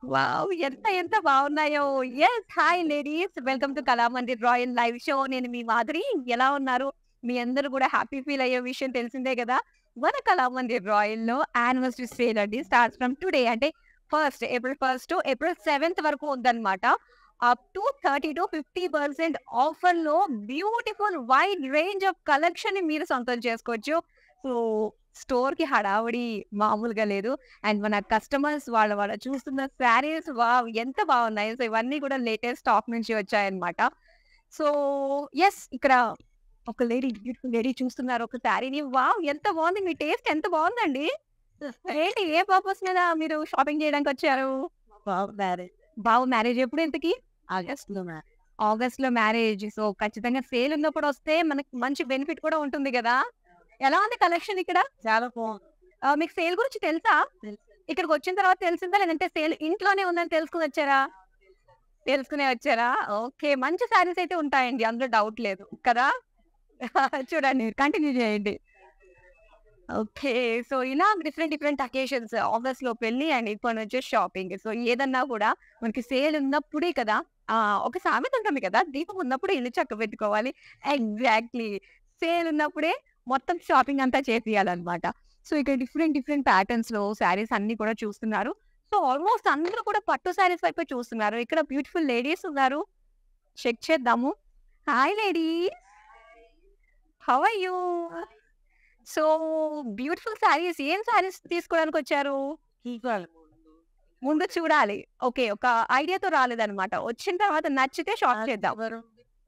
Wow! ఎంత ఎంత బావున్నాయో. Yes. Hi ladies. Welcome to Kalamandir Royal live show. నేను మీ మాధురి. ఎలా ఉన్నారు? మీ అందరూ గూడా హ్యాపీ ఫీల్ అయ్యే విషయం తెలిసిందే గదా! మన కళామందిర్ రాయల్‌లో యానివర్సరీ సేల్ అండి. స్టార్ట్స్ ఫ్రమ్ టుడే అంటే ఏప్రిల్ 1 టు ఏప్రిల్ 7 వరకు ఉందన్నమాట. అప్ టు 30-50% ఆఫర్‌లో బ్యూటిఫుల్ వైడ్ రేంజ్ ఆఫ్ కలెక్షన్‌ని మీరు సొంతం చేసుకోవచ్చు. సో, స్టోర్‌కి హడావిడి మామూలుగా లేదు. అండ్ మన కస్టమర్స్ వాళ్ళ చూస్తున్న శారీస్ వావ్! ఎంత బావున్నాయి. సో, ఇవన్నీ కూడా లేటెస్ట్ స్టాక్ నుంచి వచ్చాయన్నమాట. సో, యెస్ ఇక్కడ ఒక లేడీ బ్యూటిఫుల్ లేడీ చూస్తున్నారు ఒక శారీని. వావ్! ఎంత బావుంది. మీ టేస్ట్ ఎంత బావుందండి. ఏంటి ఏ పర్పస్ మీద మీరు షాపింగ్ చేయడానికొచ్చారు? బాబు మ్యారేజ్. బావ మ్యారేజ్ ఎప్పుడు ఇంతకి? ఆగస్ట్‌లో మ్యారేజ్. ఆగస్ట్‌లో మ్యారేజ్. సో, ఖచ్చితంగా సేల్ ఉన్నప్పుడొస్తే మనకి మంచి బెనిఫిట్ కూడా ఉంటుంది గదా! ఎలా ఉంది కలెక్షన్ ఇక్కడ? చాలా బావుంది. మీకు సేల్ గురించి తెలుసా? తెలుసు. ఇక్కడికొచ్చిన తర్వాత తెలిసిందా? లేదంటే సేల్ ఇంట్లోనే ఉందని తెలుసుకొనొచ్చారా? తెలుసుకునే వచ్చారా? ఓకే. మంచి శారీస్ అయితే ఉంటాయండి. అందులో డౌట్ లేదు. కదా! చూడండి. కంటిన్యూ చేయండి. ఓకే. సో, ఇలా డిఫరెంట్ డిఫరెంట్ అకేషన్స్ ఆఫీస్‌లో పెళ్లి అండ్ ఇప్పటినుంచే షాపింగ్. సో, ఏదన్నా కూడా మనకి సేల్ ఉన్నప్పుడే కదా! ఒక సామెత ఉంటుంది కదా! దీపం ఉన్నప్పుడు ఇల్లు చక్కబెట్టుకోవాలి. ఎగ్జాక్ట్‌లీ. సేల్ ఉన్నప్పుడే మొత్తం షాపింగ్ అంతా చేపియాలన్నమాట. సో, ఇక్కడ డిఫరెంట్ డిఫరెంట్ ప్యాటర్న్స్‌లో శారీస్ అన్నీ కూడా చూస్తున్నారు. సో, ఆల్మోస్ట్ అందరూ కూడా పట్టు శారీస్ వైపే చూస్తున్నారు. ఇక్కడ బ్యూటిఫుల్ లేడీస్ ఉన్నారు. చెక్ చేద్దాము. Hi ladies. How are you? So, beautiful saris ఏం శారీస్ తీసుకోవడానికొచ్చారు? చూసాను ముందు. ముందు చూడాలి. ఓకే. ఒక ఐడియాతో రాలేదన్నమాట. వచ్చిన తర్వాత నచ్చితే షాప్ చేద్దాం. Kanjivaram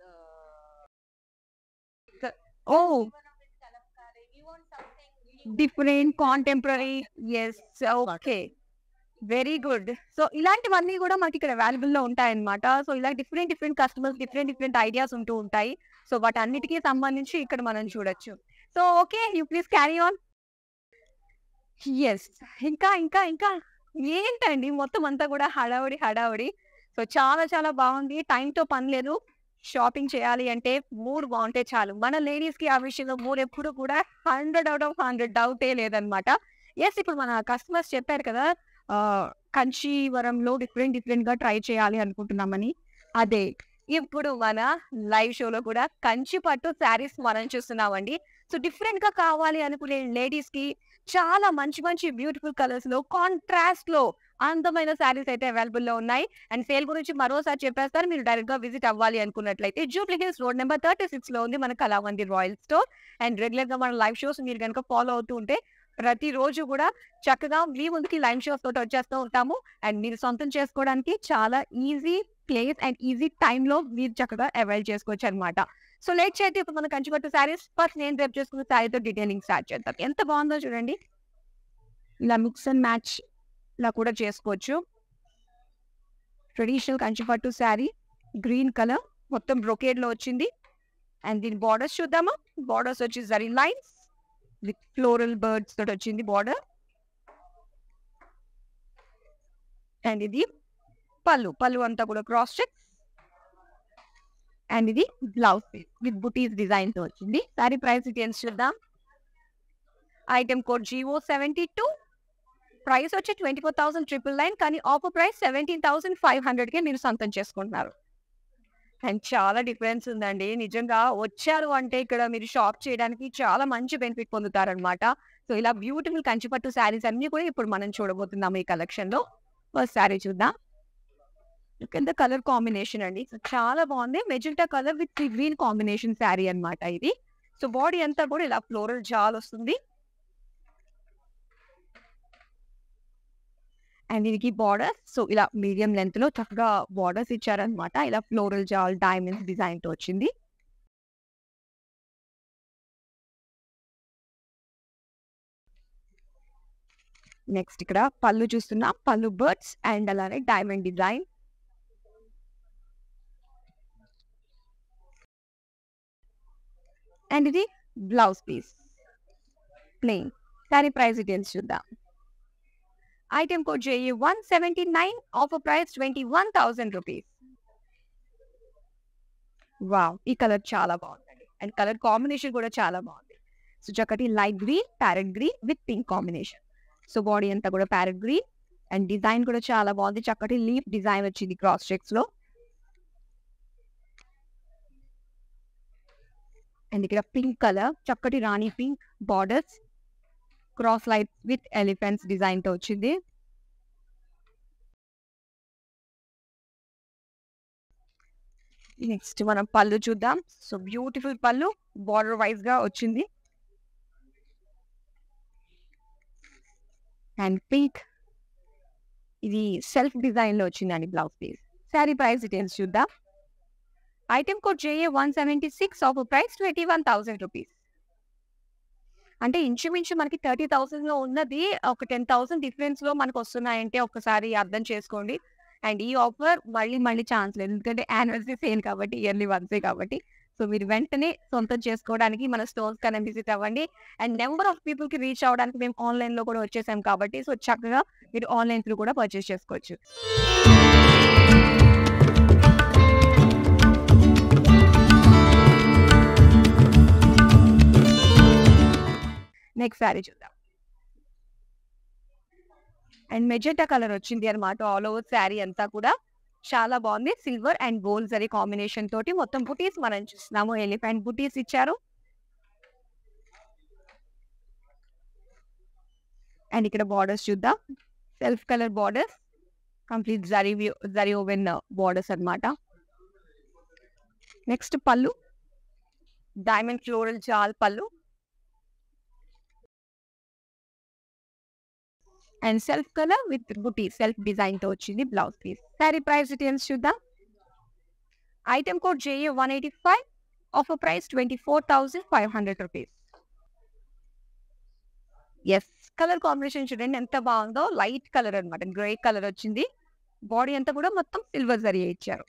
oh! Different contemporary. Yes. Okay. Very good. So, ఇలాంటివన్నీ గూడా మనకిక్కడ అవైలబుల్‌లో ఉంటాయన్నమాట. సో, ఇలా different different customers different different ideas ఉంటూ ఉంటాయి. సో, వాటన్నిటికి సంబంధించి ఇక్కడ మనం చూడొచ్చు. So, okay. You please carry on. Yes. ఇంకా ఏంటండి మొత్తం అంతా గూడా హడావిడి, హడావిడి. సో, చాలా చాలా బావుంది. టైమ్‌తో పని లేదు. షాపింగ్ చేయాలి అంటే మూడ్ బావుంటే చాలు. మన లేడీస్‌కి ఆ విషయంలో మూడ్ ఎప్పుడు కూడా 100 ఔట్ ఆఫ్ 100 డౌటే లేదనమాట. యెస్. ఇప్పుడు మన కస్టమర్స్ చెప్పారు కదా! కంచీవరంలో డిఫరెంట్ డిఫరెంట్‌గా ట్రై చేయాలి అనుకుంటున్నామని. అదే. ఇప్పుడు మన లైవ్ షోలో కూడా కంచి పట్టు శారీస్ మనం చూస్తున్నామండి. సో, డిఫరెంట్‌గా కావాలి అనుకునే లేడీస్‌కి చాలా మంచి మంచి బ్యూటిఫుల్ కలర్స్‌లో కాంట్రాస్ట్‌లో అందమైన శారీస్ అయితే అవైలబుల్‌లో ఉన్నాయి. అండ్ సేల్ గురించి మరోసారి చెప్పేస్తాను. మీరు డైరెక్ట్‌గా విజిట్ అవ్వాలి అనుకున్నట్లయితే జూబ్లీ హిల్స్ రోడ్ నంబర్ 36లో ఉంది మన కళామందిర్ రాయల్ స్టోర్. అండ్ రెగ్యులర్‌గా మన లైవ్ షోస్ మీరు గనుక ఫాలో అవుతూ ఉంటే ప్రతిరోజు కూడా చక్కగా మీ ముందుకి లైవ్ షోస్ తోటి వచ్చేస్తూ ఉంటాము. అండ్ మీరు సొంతం చేసుకోవడానికి చాలా ఈజీ ప్లేస్ అండ్ ఈజీ టైమ్‌లో మీరు చక్కగా అవైల్ చేసుకోవచ్చనమాట. సో, లేట్ చేయొద్దు. ఇప్పుడు మన కంచిపట్టు శారీస్ ఫస్ట్ నేను రేపు చేసుకున్న శారీతో డీటెయిలింగ్ స్టార్ట్ చేద్దాం. ఎంత బావుందో చూడండి. ఇలా మిక్స్ అండ్ మ్యాచ్ ఇలా కూడా చేసుకోవచ్చు. Traditional Kanchipattu sari green colour మొత్తం బ్రొకేడ్‌లో వచ్చింది. అండ్ దీని బోర్డర్స్ చూద్దామా? బోర్డర్స్ వచ్చి zari lines with floral birds తోటి వచ్చింది బోర్డర్. అండ్ ఇది పళ్ళు అంతా కూడా క్రాస్ చెక్. అండ్ ఇది బ్లౌజ్ పీస్ విత్ బుటీస్ డిజైన్‌తో వచ్చింది. శారీ ప్రైస్ డీటెయిల్స్ చూద్దాం. ఐటెమ్ కోడ్ GO72 ప్రైస్ వచ్చి 24,999 కానీ ఆఫర్ ప్రైస్ 17,500కే మీరు సొంతం చేసుకుంటున్నారు. అండ్ చాలా డిఫరెన్స్ ఉందండి. నిజంగా వచ్చారు అంటే ఇక్కడ మీరు షాప్ చేయడానికి చాలా మంచి బెనిఫిట్ పొందుతారనమాట. సో, ఇలా బ్యూటిఫుల్ కంచిపట్టు శారీస్ అన్నీ కూడా ఇప్పుడు మనం చూడబోతున్నాం ఈ కలెక్షన్‌లో. ఫస్ట్ శారీ చూద్దాం. Look at the colour combination అండి. సో, చాలా బావుంది. Magenta colour with green combination sari అన్నమాట ఇది. సో, బాడీ అంతా కూడా ఇలా ఫ్లోరల్ జాలొస్తుంది. అండ్ దీనికి బార్డర్స్ సో, ఇలా మీడియం లెంగ్త్‌లో చక్కగా బార్డర్స్ ఇచ్చారన్నమాట. ఇలా ఫ్లోరల్ జాల్ డైమండ్స్ డిజైన్‌తో వచ్చింది. నెక్స్ట్ ఇక్కడ పళ్ళు చూస్తున్నాం. పళ్ళు బర్డ్స్ అండ్ అలానే డైమండ్ డిజైన్. అండ్ ఇది బ్లౌజ్ పీస్. ప్లెయిన్. దాని ప్రైస్ డీటెయిల్స్ చూద్దాం. Item code JA179 offer price 21,000 rupees. Wow! ఈ కలర్ చాలా బావుందండి. అండ్ కలర్ కాంబినేషన్ కూడా చాలా బావుంది. సో, చక్కటి light green, parrot green with pink combination. So, body అంతా కూడా ప్యారెట్ గ్రీన్. అండ్ డిజైన్ కూడా చాలా బాగుంది. చక్కటి లీఫ్ డిజైన్ వచ్చింది క్రాస్ చెక్స్ లో. అండ్ ఇక్కడ పింక్ కలర్, చక్కటి rani pink borders, cross light with elephants design తో వచ్చింది. నెక్స్ట్ మనం పళ్ళు చూద్దాం. So beautiful pallu, border wise గా వచ్చింది. అండ్ పింక్, ఇది సెల్ఫ్ డిజైన్ లో వచ్చిందండి blouse piece. Sari price details చూద్దాం. Item code JA176, offer price 21,000 rupees. అంటే ఇంచుమించు మనకి 30,000 లో ఉన్నది ఒక 10,000 డిఫరెన్స్ లో మనకు వస్తున్నాయంటే ఒకసారి అర్థం చేసుకోండి. అండ్ ఈ ఆఫర్ మళ్ళీ మళ్ళీ ఛాన్స్ లేదు, ఎందుకంటే యానివర్సరీ సేల్ కాబట్టి, ఇయర్లీ వన్సే కాబట్టి. సో మీరు వెంటనే సొంతం చేసుకోవడానికి మన స్టోర్స్ కన్నా విజిట్ అవ్వండి. అండ్ నెంబర్ ఆఫ్ పీపుల్ కి రీచ్ అవ్వడానికి మేము ఆన్లైన్ లో కూడా వచ్చేసాం కాబట్టి, సో చక్కగా మీరు ఆన్లైన్ త్రూ కూడా పర్చేస్ చేసుకోవచ్చు. నెక్స్ట్ శారీ చూద్దాం. అండ్ మెజెంటా కలర్ వచ్చింది అనమాట. ఆల్ ఓవర్ శారీ అంతా కూడా చాలా బాగుంది. Silver and gold zari combination తోటి మొత్తం బుటీస్ మనం చూస్తున్నాము. ఎలిఫెంట్ బుటీస్ ఇచ్చారు. అండ్ ఇక్కడ బార్డర్స్ చూద్దాం. Self colour borders, complete zari woven borders అన్నమాట. Next pallu, diamond floral jaal pallu. And self colour with buti self design తో వచ్చింది blouse piece. Sari price details చూద్దాం. Item code JA185, offer price 24,500 rupees. Yes, colour combination చూడండి ఎంత బాగుందో. లైట్ కలర్ అనమాట, grey colour వచ్చింది. Body అంతా కూడా మొత్తం సిల్వర్ జరీ ఇచ్చారు.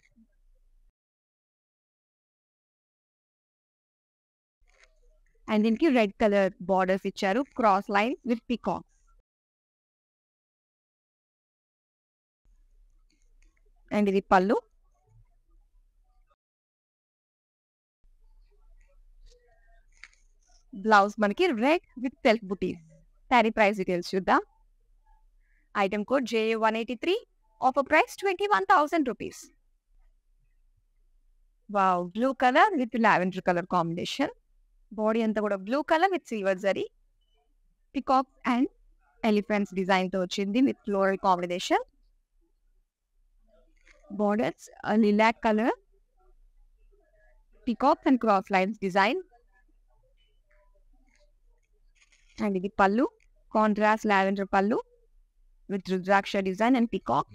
అండ్ దీనికి రెడ్ కలర్ బార్డర్స్ ఇచ్చారు, cross line with peacock. And ఇది పళ్ళు. బ్లౌజ్ మనకి red with self butis. Sari price details చూద్దాం. Item code JA183, offer price 21,000 rupees. Wow, blue colour with lavender colour combination. Body అంతా కూడా blue colour with silver zari, peacock and elephants design తో వచ్చింది with floral combination. Borders, a lilac color, peacocks and cross lines design. And ఇది pallu, contrast lavender pallu with rudraksha design and peacock.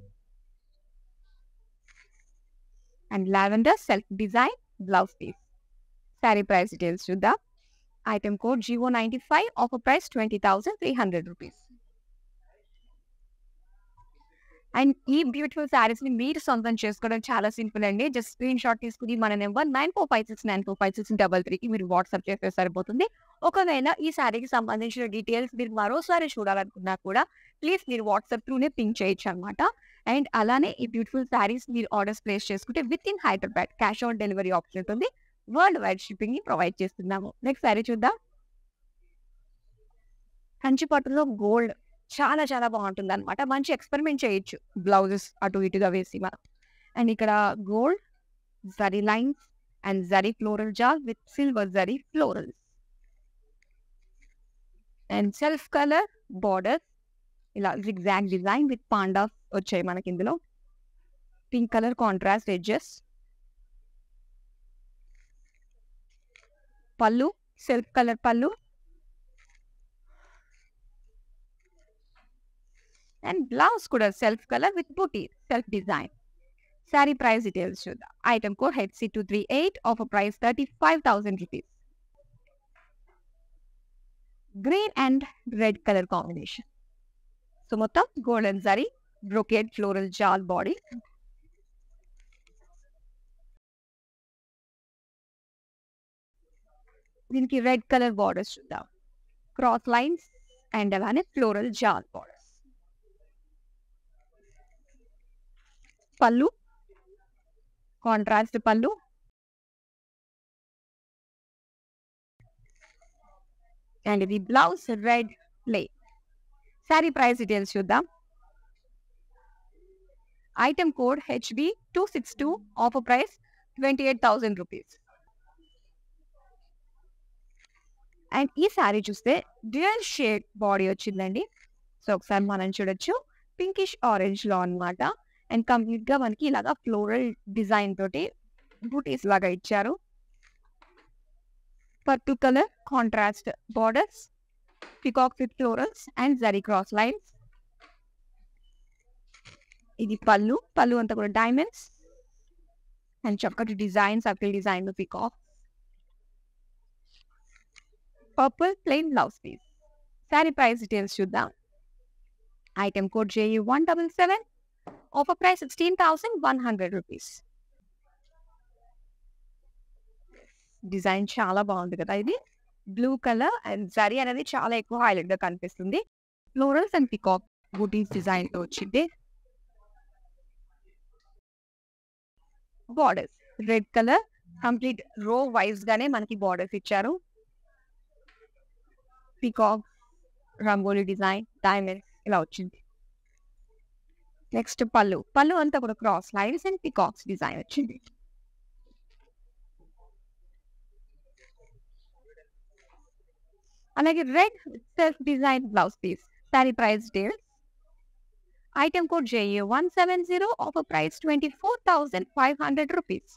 And lavender self design blouse piece. Sari price details చూద్దాం. Item code JO95, offer price 20,300 rupees. And ఈ beautiful saris ని మీరు సొంతం చేసుకోవడం చాలా simple అండి. Just screen shot తీసుకుని మన నెంబర్ 9456945633 కి మీరు వాట్సాప్ చేస్తే సరిపోతుంది. ఒకవేళ ఈ శారీకి సంబంధించిన డీటెయిల్స్ మీరు మరోసారి చూడాలనుకున్నా కూడా ప్లీజ్ మీరు వాట్సాప్ త్రూనే పింక్ చేయొచ్చు అనమాట. అండ్ అలానే ఈ బ్యూటిఫుల్ శారీస్ మీరు ఆర్డర్స్ ప్లేస్ చేసుకుంటే with in Hyderabad cash on delivery option ఉంటుంది. వరల్డ్ వైడ్ షిప్పింగ్ ని ప్రొవైడ్ చేస్తున్నాము. నెక్స్ట్ శారీ చూద్దాం. కంచిపట్టులో గోల్డ్ చాలా చాలా బాగుంటుంది అనమాట. మంచి ఎక్స్పెరిమెంట్ చేయొచ్చు బ్లౌజెస్ అటు ఇటుగా వేసి మనం. అండ్ ఇక్కడ gold zari lines and zari floral jaal with silver zari floral. And self colour border, ఇలా జిగ్జాగ్ డిజైన్ విత్ పాండాస్ వచ్చాయి మనకి ఇందులో. Pink colour contrast edges. Pallu self colour pallu. And blouse కూడా self colour with buti self design. Sari price details చూద్దాం. Item code HC238, offer price 35,000 rupees. Green and red colour combination. So మొత్తం golden zari brocade floral jaal body. దీనికి red colour borders చూద్దాం, cross lines and అలానే floral jaal borders. Pallu contrast pallu. And ఇది blouse red play. Sari price details చూద్దాం. Item code HB262, offer price 28,000 rupees. And ఈ శారీ చూస్తే dual shade body వచ్చిందండి. So ఒకసారి మనం చూడొచ్చు, పింకిష్ ఆరెంజ్ లో అన్నమాట. అండ్ కంప్లీట్ గా మనకి ఇలాగా ఫ్లోరల్ డిజైన్ తోటి బూటీస్ లాగా ఇచ్చారు. Purple colour contrast borders, peacock with florals and zari cross lines. ఇది పళ్ళు, పళ్ళు అంతా కూడా డైమండ్స్ అండ్ చక్కటి design, circle design peacock. Purple plain blouse piece. Sari price details చూద్దాం. Item code JU177, offer price 16,100 rupees. Design చాలా బాగుంది కదా. ఇది బ్లూ కలర్ అండ్ జరీ అనేది చాలా ఎక్కువ హైలైట్ గా కనిపిస్తుంది. Florals and peacock butis design తో వచ్చింది. Borders red colour, complete row wise గానే మనకి బార్డర్స్ ఇచ్చారు. పికాక్, రంగోలీ డిజైన్, డైమండ్స్ ఇలా వచ్చింది. నెక్స్ట్ పళ్ళు, పళ్ళు అంతా కూడా cross lines and peacocks design వచ్చింది. అలాగే red self design blouse piece. Sari price details. Item code JU170, offer price 24,500 rupees.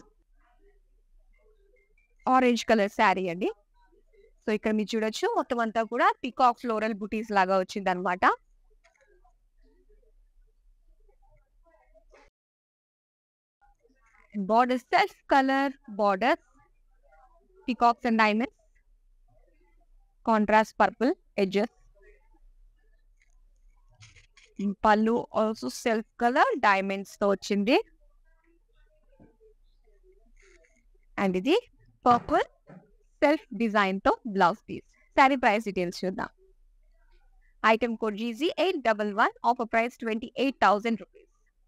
Orange colour sari అండి. సో ఇక్కడ మీరు చూడొచ్చు, మొత్తం అంతా కూడా పికాక్ ఫ్లోరల్ బుటీస్ లాగా వచ్చింది అనమాట. Border self colour border, peacocks and diamonds, contrast purple edges. Pallu also self colour diamonds తో వచ్చింది. అండ్ ఇది పర్పుల్ సెల్ఫ్ డిజైన్ తో blouse piece. Sari price details చూద్దాం. Item code GG811, offer price 28,000 rupees.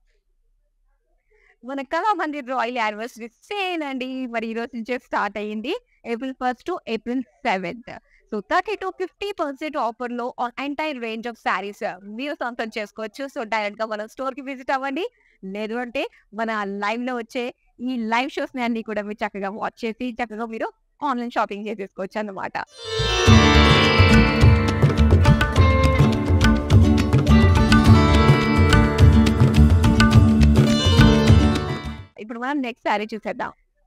మన కళామందిర్ రాయల్ యానివర్సరీ సేల్ అండి. మరి ఈ రోజు నుంచే స్టార్ట్ అయ్యింది, April 1st to April 7th. So 30 to 50% offer లో ఎంటైర్ రేంజ్ ఆఫ్ శారీస్ మీరు సొంతం చేసుకోవచ్చు. సో డైరెక్ట్ గా మన స్టోర్ కి విజిట్ అవ్వండి, లేదు అంటే మన లైవ్ లో వచ్చే ఈ లైవ్ షోస్ ని అన్ని కూడా మీరు చక్కగా వాచ్ చేసి చక్కగా మీరు ఆన్లైన్ షాపింగ్ చేసేసుకోవచ్చు అన్నమాట. ఇప్పుడు మనం నెక్స్ట్ శారీ చూసేద్దాం.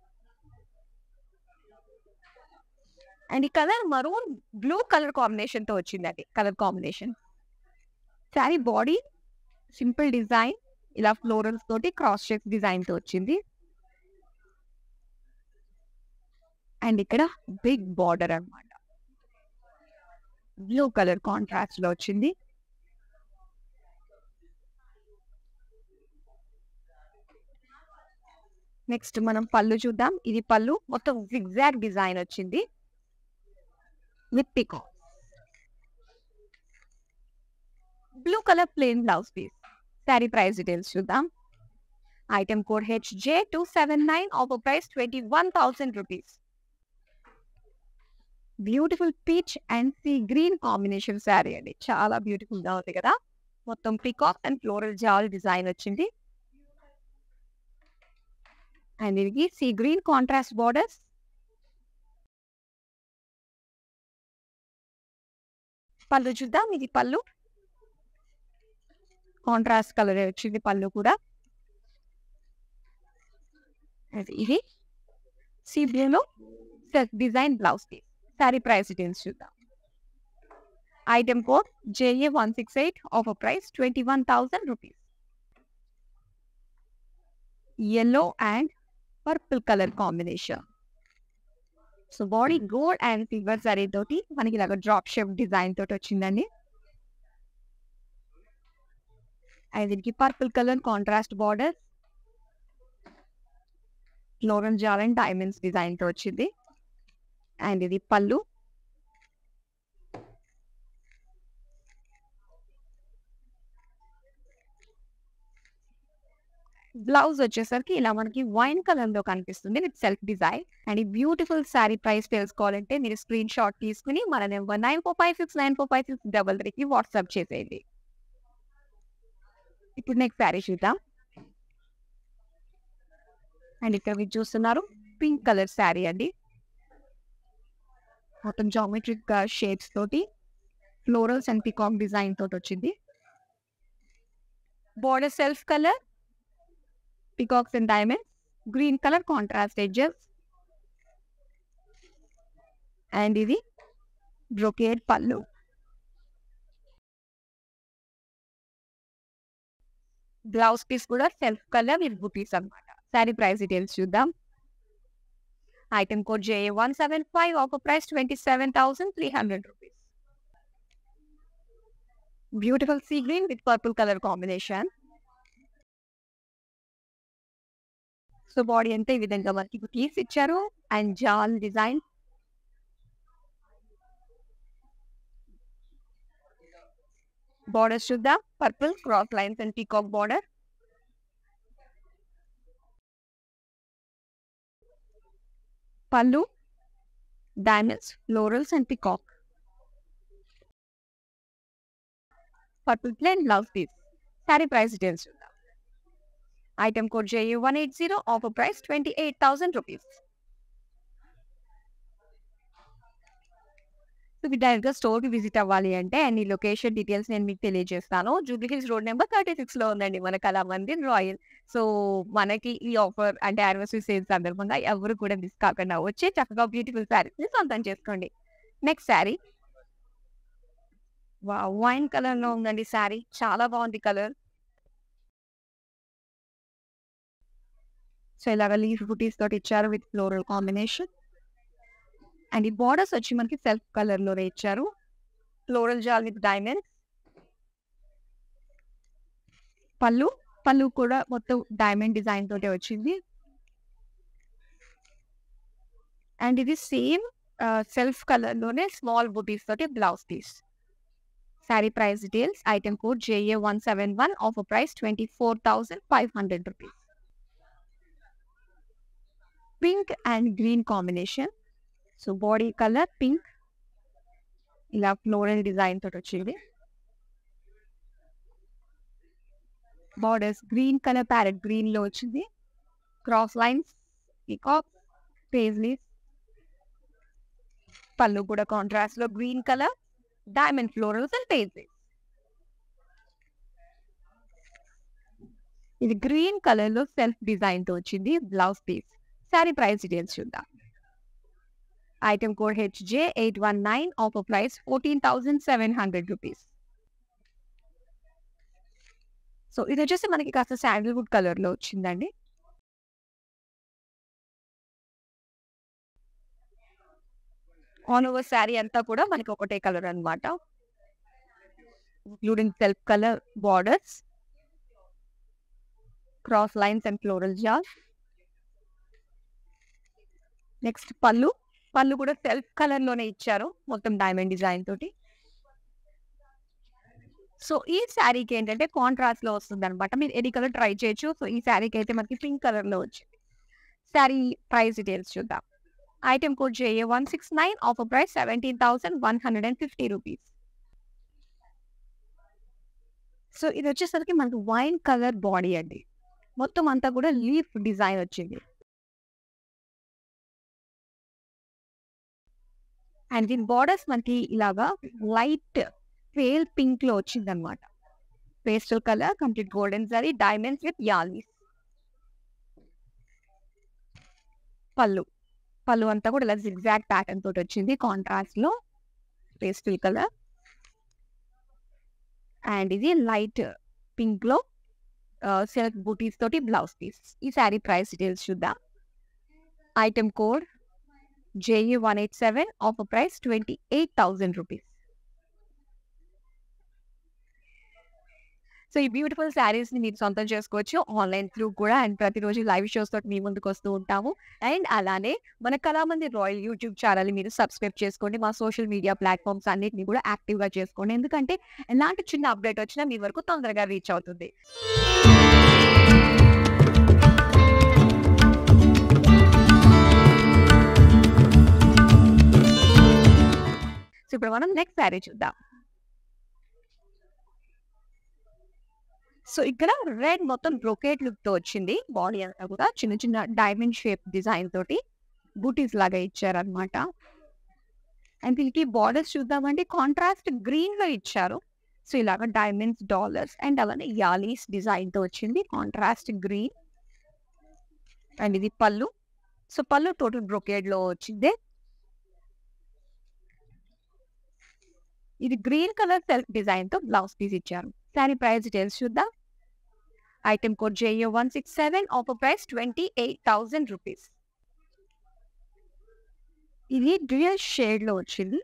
అండ్ ఈ colour maroon blue colour combination తో వచ్చిందండి. Colour combination. Sari body simple design, ఇలా ఫ్లోరల్స్ తోటి క్రాస్ చెక్స్ డిజైన్ తో వచ్చింది. అండ్ ఇక్కడ బిగ్ బార్డర్ అన్నమాట, బ్లూ కలర్ కాంట్రాస్ట్ లో వచ్చింది. నెక్స్ట్ మనం పళ్ళు చూద్దాం. ఇది పళ్ళు మొత్తం జిగ్జాగ్ డిజైన్ వచ్చింది with peacock. Blue colour plain blouse piece. Sari price details చూద్దాం. Item code HJ279, offer price 21,000 rupees. Beautiful peach and sea green combination sari అండి. చాలా బ్యూటిఫుల్ గా ఉంది కదా. మొత్తం peacock and floral jaal design వచ్చింది. అండ్ ఇది sea green contrast borders. Pallu చూద్దాం. ఇది పళ్ళు కాంట్రాస్ట్ కలర్ వచ్చింది పళ్ళు కూడా. ఇది సీ బ్లూలో self design blouse piece. Sari price details చూద్దాం. Item code JA168, offer price 21,000 rupees. yellow and purple colour combination. So body gold and silver zari తోటి మనకి ఇలాగ డ్రాప్ షేప్ డిజైన్ తోటి వచ్చిందండి. అండ్ దీనికి purple colour contrast border, floral jaal and diamonds design తో వచ్చింది. And ఇది పళ్ళు. బ్లౌజ్ వచ్చేసరికి ఇలా మనకి వైన్ కలర్ లో కనిపిస్తుంది విత్ సెల్ఫ్ డిజైన్. అండ్ ఈ బ్యూటిఫుల్ శారీ ప్రైస్ తెలుసుకోవాలంటే మీరు స్క్రీన్ షాట్ తీసుకుని మన నెంబర్ 9456945633 కి వాట్సాప్ చేసేయండి. ఇప్పుడు నెక్స్ట్ శారీ చూద్దాం. అండ్ ఇక్కడ మీరు చూస్తున్నారు పింక్ కలర్ శారీ అండి. మొత్తం జామెట్రిక్ షేప్స్ తోటి ఫ్లోరల్స్ అండ్ పికాక్ డిజైన్ తోటి వచ్చింది. Border self colour, peacocks and diamonds, green colour contrast edges. And ఇది బ్రొకేడ్ పళ్ళు. బ్లౌజ్ పీస్ కూడా సెల్ఫ్ కలర్ విత్ బుటీస్ అన్నమాట. శారీ ప్రైస్ డీటెయిల్స్ చూద్దాం. Item code JA175, offer price 27,300 rupees. Beautiful sea green with purple colour combination. So body అంతా ఈ విధంగా మనకి బుటీస్ ఇచ్చారు and jaal design. Borders చూద్దాం. Purple cross lines and peacock border. Pallu diamonds, florals and peacock. Purple plain blouse piece. Sari price details చూద్దాం. Item code JA180, offer price 28,000 rupees. మీరు డైరెక్ట్గా స్టోర్కి విజిట్ అవ్వాలి అంటే అండ్ ఈ లొకేషన్ డీటెయిల్స్ నేను మీకు తెలియజేస్తాను. జూబ్లీ హిల్స్ రోడ్ నెంబర్ 36లో ఉందండి మన కళామందిర్ రాయల్. సో మనకి ఈ ఆఫర్ అంటే యానివర్సరీ సేల్స్ సందర్భంగా ఎవరు కూడా మిస్ కాకుండా వచ్చి చక్కగా బ్యూటిఫుల్ శారీస్ని సొంతం చేసుకోండి. నెక్స్ట్ శారీ వైన్ కలర్లో ఉందండి. శారీ చాలా బాగుంది కలర్. సో ఇలాగ లీఫ్ బుటీస్ తోటి ఇచ్చారు విత్ ఫ్లోరల్ కాంబినేషన్. అండ్ ఈ బార్డర్స్ వచ్చి మనకి సెల్ఫ్ కలర్ లో ఇచ్చారు. Floral jaal with diamonds. పళ్ళు కూడా మొత్తం డైమండ్ డిజైన్ తోటే వచ్చింది. అండ్ ఇది సేమ్ సెల్ఫ్ కలర్ లోనే స్మాల్ బుటీస్ తోటి blouse piece. Sari price details. Item code JA171, offer price 24,500 rupees. Pink and green combination. So body colour pink, ఇలా ఫ్లోరల్ డిజైన్ తోటి వచ్చింది. Borders green colour parrot green లో వచ్చింది. Cross lines, peacock, paisleys. Pallu కూడా contrast లో green colour, diamond florals and paisleys. ఇది green colour లో self design తో వచ్చింది blouse piece. Sari price details చూద్దాం. Item code HJ819, offer price 14,700 rupees. So ఇది వచ్చేసి మనకి కాస్త శాండిల్వుడ్ కలర్ లో వచ్చిందండి. ఆల్ ఓవర్ శారీ అంతా కూడా మనకి ఒకటే కలర్ అన్నమాట. Including self colour borders, cross lines and floral జాల్. నెక్స్ట్ పళ్ళు కూడా సెల్ఫ్ కలర్ లోనే ఇచ్చారు మొత్తం డైమండ్ డిజైన్ తోటి. సో ఈ శారీకి ఏంటంటే కాంట్రాస్ట్ లో వస్తుంది అనమాట. మీరు ఎనీ కలర్ ట్రై చేయొచ్చు. సో ఈ శారీకి అయితే మనకి పింక్ కలర్ లో వచ్చింది. శారీ ప్రైస్ డీటెయిల్స్ చూద్దాం. Item code JA169, offer price 17,150 rupees. So ఇది వచ్చేసరికి మనకి వైన్ కలర్ బాడీ అండి. మొత్తం అంతా కూడా లీఫ్ డిజైన్ వచ్చింది. అండ్ దీని బార్డర్స్ మనకి ఇలాగా లైట్ పేల్ పింక్ లో వచ్చింది అనమాట. Pastel colour, complete golden zari, diamonds with yalis. Pallu అంతా కూడా ఇలా జిగ్జాగ్ ప్యాటర్న్ తోటి వచ్చింది కాంట్రాస్ట్ లో పేస్టల్ కలర్. అండ్ ఇది లైట్ పింక్ లో సిల్క్ బూటీస్ తోటి బ్లౌజ్ పీస్. ఈ శారీ ప్రైస్ డీటెయిల్స్ చూద్దాం. Item code JA187, offer price 28,000 rupees. So ఈ బ్యూటిఫుల్ శారీస్ ని మీరు సొంతం చేసుకోవచ్చు ఆన్లైన్ త్రూ కూడా. అండ్ ప్రతిరోజు లైవ్ షోస్ తోటి మీ ముందుకు వస్తూ ఉంటాము. అండ్ అలానే మన కళామందిర్ రాయల్ యూట్యూబ్ ఛానల్ మీరు సబ్స్క్రైబ్ చేసుకోండి. మా సోషల్ మీడియా ప్లాట్ఫామ్స్ అన్నిటిని కూడా యాక్టివ్ గా చేసుకోండి. ఎందుకంటే ఎలాంటి చిన్న అప్డేట్ వచ్చినా మీ వరకు తొందరగా రీచ్ అవుతుంది. సో ఇప్పుడు మనం నెక్స్ట్ శారీ చూద్దాం. సో ఇక్కడ రెడ్ మొత్తం బ్రొకేట్ లుక్ తో వచ్చింది. బాడీ అంతా కూడా చిన్న చిన్న డైమండ్ షేప్ డిజైన్ తోటి బూటీస్ లాగా ఇచ్చారనమాట. అండ్ దీనికి బార్డర్స్ చూద్దామంటే కాంట్రాస్ట్ గ్రీన్ లో ఇచ్చారు. సో ఇలాగ డైమండ్స్, డాలర్స్ అండ్ అలానే యాలీస్ డిజైన్ తో వచ్చింది కాంట్రాస్ట్ గ్రీన్. అండ్ ఇది పళ్ళు. సో పళ్ళు టోటల్ బ్రొకేడ్ లో వచ్చింది. ఇది గ్రీన్ కలర్ సెల్ఫ్ డిజైన్ తో బ్లౌజ్ పీస్ ఇచ్చారు. శారీ ప్రైస్ డీటెయిల్స్ చూద్దాం. Item code JO167, offer price 28,000 rupees. ఇది డ్యూయల్ షేడ్ లో వచ్చింది.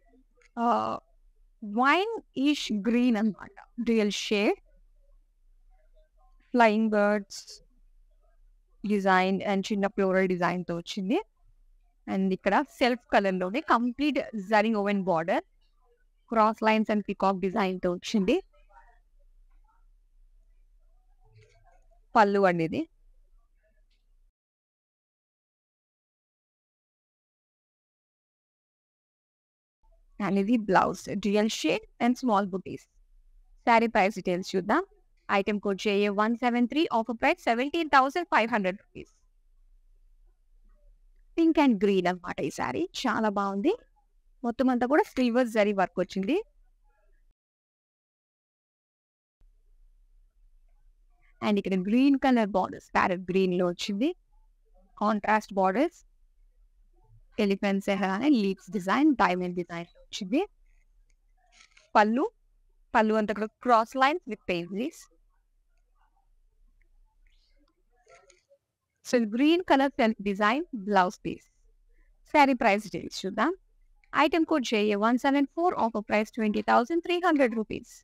వైన్ ఈష్ గ్రీన్ అన్నమాట. Dual shade, flying birds design and చిన్న ఫ్లోరల్ డిజైన్ తో వచ్చింది. అండ్ ఇక్కడ సెల్ఫ్ కలర్ లోనే complete zari woven border, cross lines and peacock design తో వచ్చింది. పళ్ళు అనేది అండ్ ఇది blouse dual shade and small butis. Sari price details చూద్దాం. Item code JA173, offer price 17,500 rupees. Pink and green అన్నమాట ఈ శారీ. చాలా బాగుంది. మొత్తం అంతా కూడా సిల్వర్ జరీ వర్క్ వచ్చింది. అండ్ ఇక్కడ green colour borders parrot green లో వచ్చింది. కాంట్రాస్ట్ బార్డర్స్, ఎలిఫెంట్స్ అలానే లీవ్స్ డిజైన్, డైమండ్ డిజైన్ వచ్చింది. పళ్ళు అంతా కూడా cross lines with paisleys. So green colour self design blouse piece. Sari price details చూద్దాం. Item code JA174, offer price 20,300 rupees.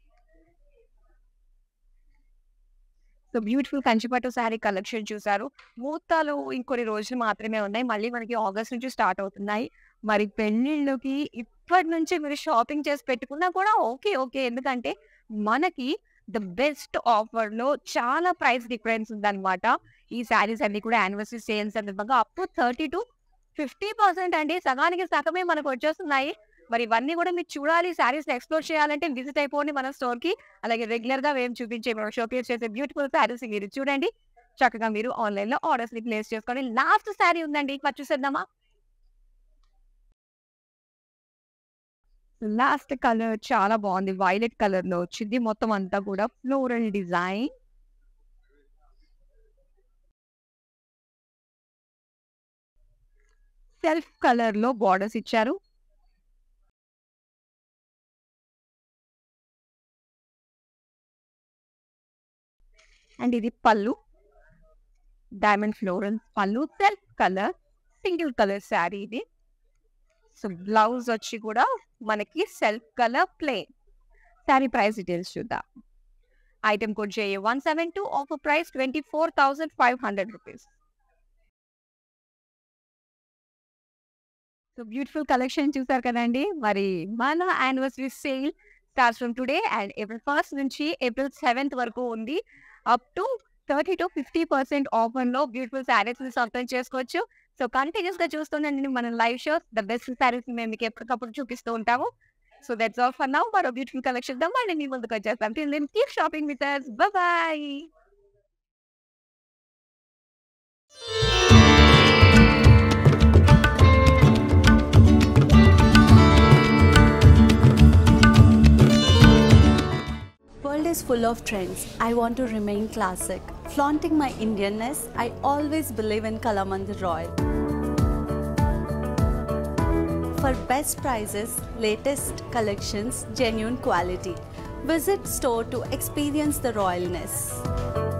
So beautiful కంచిపట్టు sari collection చూసారు. ముహూర్తాలు ఇంకొన్ని రోజులు మాత్రమే ఉన్నాయి. మళ్ళీ మనకి ఆగస్ట్ నుంచి స్టార్ట్ అవుతున్నాయి. మరి పెళ్ళిళ్ళకి ఇప్పటి నుంచి మీరు షాపింగ్ చేసి పెట్టుకున్నా కూడా ఓకే. ఎందుకంటే మనకి ద బెస్ట్ ఆఫర్ లో చాలా ప్రైస్ డిఫరెన్స్ ఉందన్నమాట. ఈ శారీస్ అన్ని కూడా యానివర్సరీ సేల్స్ సందర్భంగా అప్ టు 30 to 50% అండి. సగానికి సగమే మనకు వచ్చేస్తున్నాయి. మరి ఇవన్నీ కూడా మీరు చూడాలి, శారీస్ ఎక్స్ప్లోర్ చేయాలంటే విజిట్ అయిపోండి మన స్టోర్ కి. అలాగే రెగ్యులర్ గా మేము చూపించే షోకేస్ చేసే బ్యూటిఫుల్ శారీస్ మీరు చూడండి. చక్కగా మీరు ఆన్లైన్ లో ఆర్డర్స్ ని ప్లేస్ చేసుకోండి. లాస్ట్ శారీ ఉందండి, మరి చూసేద్దామా. లాస్ట్ కలర్ చాలా బాగుంది. వైలెట్ కలర్ లో వచ్చింది. మొత్తం అంతా కూడా ఫ్లోరల్ డిజైన్. సెల్ఫ్ కలర్ లో బార్డర్స్ ఇచ్చారు. అండ్ ఇది pallu, diamond floral pallu, self colour, single colour sari ఇది. సో బ్లౌజ్ వచ్చి కూడా మనకి self colour plain. Sari price details చూద్దాం. Item code JA172, offer price 24,500 rupees. So beautiful collection చూసారు కదండి. మరి మన anniversary sale starts from today and April 1st నుంచి April 7th వరకు ఉంది. అప్ టు 30 to 50% ఆఫర్ లో బ్యూటిఫుల్ శారీస్ సొంతం చేసుకోవచ్చు. సో కంటిన్యూస్ గా చూస్తుండండి మన live shows. The best saris మేము మీకు ఎప్పటికప్పుడు చూపిస్తూ ఉంటాము. So that's all for now. మరో బ్యూటిఫుల్ కలెక్షన్ తో మళ్ళీ మీ ముందుకు వచ్చేస్తాం. Till then keep shopping with us. Bye. World is full of trends. I want to remain classic. Flaunting my Indianness, I always believe in Kalamandir Royal. For best prices, latest collections, genuine quality. Visit store to experience the royalness.